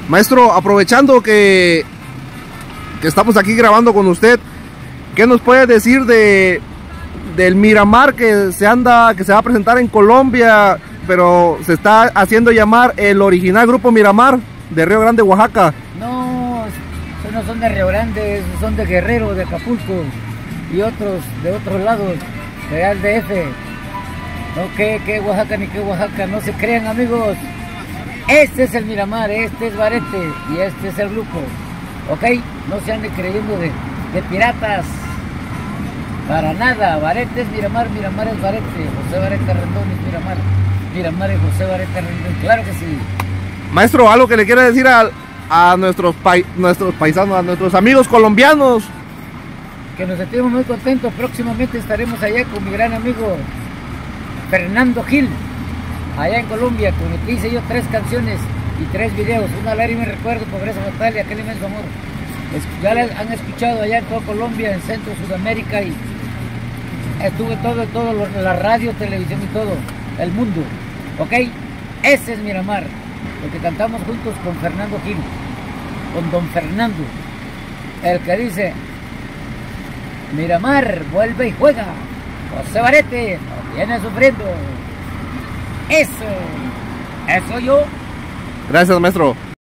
Maestro, aprovechando que estamos aquí grabando con usted, ¿qué nos puede decir del Miramar que se va a presentar en Colombia, pero se está haciendo llamar el original Grupo Miramar de Río Grande, Oaxaca? No, esos no son de Río Grande, esos son de Guerrero, de Acapulco y otros de otros lados, de DF. No, que Oaxaca ni que Oaxaca, no se crean, amigos. Este es el Miramar, este es Varete y este es el grupo, ¿ok? No se ande creyendo de piratas, para nada. Varete es Miramar, Miramar es Varete, José Varete Rendón es Miramar, Miramar es José Varete Rendón, claro que sí. Maestro, algo que le quiere decir a nuestros paisanos, a nuestros amigos colombianos. Que nos sentimos muy contentos, próximamente estaremos allá con mi gran amigo Fernando Gil, allá en Colombia, con el que hice yo 3 canciones y 3 videos, una lágrima y recuerdo, pobreza fatal y aquel inmenso amor. Ya le han escuchado allá en toda Colombia, en Centro, Sudamérica, y estuve todo la radio, televisión y todo, el mundo, ¿ok? Ese es Miramar, lo que cantamos juntos con Fernando Gil, con don Fernando, el que dice: Miramar, vuelve y juega, José Varete no viene sufriendo. Eso yo. Gracias, maestro.